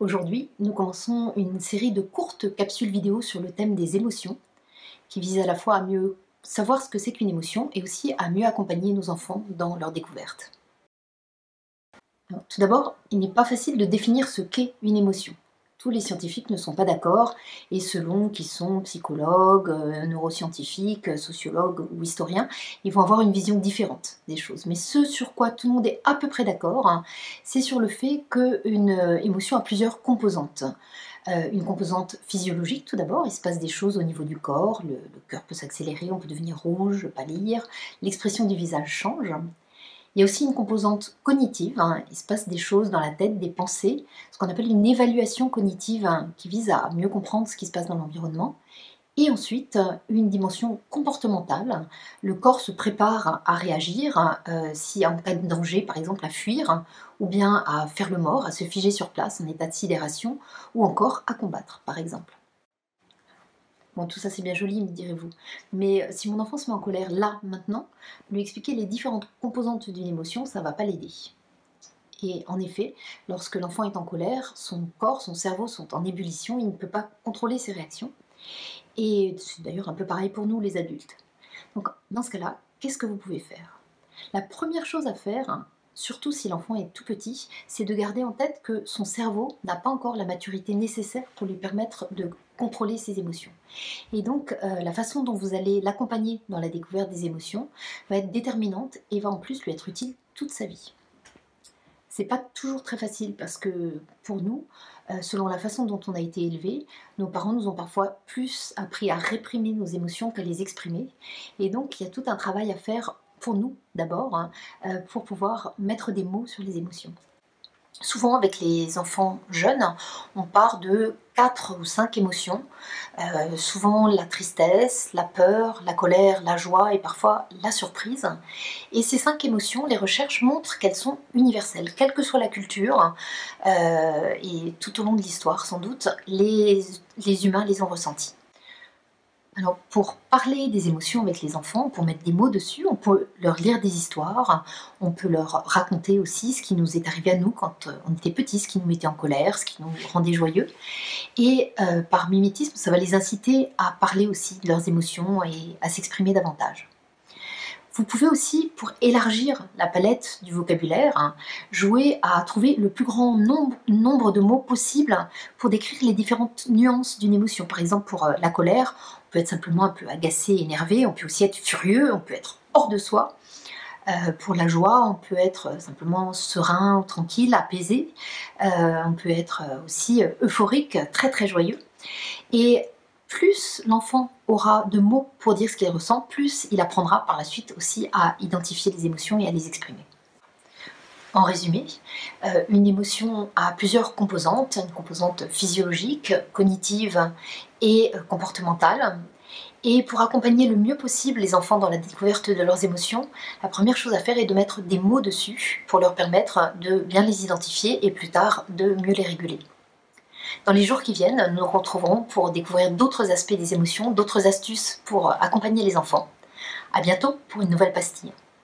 Aujourd'hui, nous commençons une série de courtes capsules vidéo sur le thème des émotions, qui visent à la fois à mieux savoir ce que c'est qu'une émotion et aussi à mieux accompagner nos enfants dans leur découverte. Alors, tout d'abord, il n'est pas facile de définir ce qu'est une émotion. Tous les scientifiques ne sont pas d'accord, et selon qu'ils sont psychologues, neuroscientifiques, sociologues ou historiens, ils vont avoir une vision différente des choses. Mais ce sur quoi tout le monde est à peu près d'accord, hein, c'est sur le fait qu'une émotion a plusieurs composantes. Une composante physiologique tout d'abord, il se passe des choses au niveau du corps, le cœur peut s'accélérer, on peut devenir rouge, pâlir, l'expression du visage change. Il y a aussi une composante cognitive, hein. Il se passe des choses dans la tête, des pensées, ce qu'on appelle une évaluation cognitive, hein, qui vise à mieux comprendre ce qui se passe dans l'environnement. Et ensuite, une dimension comportementale. Le corps se prépare à réagir, si en cas de danger, par exemple à fuir, ou bien à faire le mort, à se figer sur place en état de sidération, ou encore à combattre, par exemple. Bon, tout ça c'est bien joli, me direz-vous. Mais si mon enfant se met en colère là, maintenant, lui expliquer les différentes composantes d'une émotion, ça ne va pas l'aider. Et en effet, lorsque l'enfant est en colère, son corps, son cerveau sont en ébullition, il ne peut pas contrôler ses réactions. Et c'est d'ailleurs un peu pareil pour nous les adultes. Donc dans ce cas-là, qu'est-ce que vous pouvez faire? La première chose à faire, surtout si l'enfant est tout petit, c'est de garder en tête que son cerveau n'a pas encore la maturité nécessaire pour lui permettre de contrôler ses émotions. Et donc, la façon dont vous allez l'accompagner dans la découverte des émotions va être déterminante et va en plus lui être utile toute sa vie. C'est pas toujours très facile parce que pour nous, selon la façon dont on a été élevé, nos parents nous ont parfois plus appris à réprimer nos émotions qu'à les exprimer. Et donc, il y a tout un travail à faire pour nous d'abord, hein, pour pouvoir mettre des mots sur les émotions. Souvent, avec les enfants jeunes, on part de 4 ou 5 émotions, souvent la tristesse, la peur, la colère, la joie et parfois la surprise. Et ces 5 émotions, les recherches montrent qu'elles sont universelles, quelle que soit la culture, et tout au long de l'histoire sans doute, les humains les ont ressenties. Alors, pour parler des émotions avec les enfants, pour mettre des mots dessus, on peut leur lire des histoires, on peut leur raconter aussi ce qui nous est arrivé à nous quand on était petits, ce qui nous mettait en colère, ce qui nous rendait joyeux. Et par mimétisme, ça va les inciter à parler aussi de leurs émotions et à s'exprimer davantage. Vous pouvez aussi, pour élargir la palette du vocabulaire, hein, jouer à trouver le plus grand nombre de mots possible pour décrire les différentes nuances d'une émotion. Par exemple, pour la colère, on peut être simplement un peu agacé, énervé, on peut aussi être furieux, on peut être hors de soi. Pour la joie, on peut être simplement serein, tranquille, apaisé. On peut être aussi euphorique, très très joyeux. Et plus l'enfant aura de mots pour dire ce qu'il ressent, plus il apprendra par la suite aussi à identifier les émotions et à les exprimer. En résumé, une émotion a plusieurs composantes, une composante physiologique, cognitive et comportementale. Et pour accompagner le mieux possible les enfants dans la découverte de leurs émotions, la première chose à faire est de mettre des mots dessus pour leur permettre de bien les identifier et plus tard de mieux les réguler. Dans les jours qui viennent, nous nous retrouverons pour découvrir d'autres aspects des émotions, d'autres astuces pour accompagner les enfants. À bientôt pour une nouvelle pastille.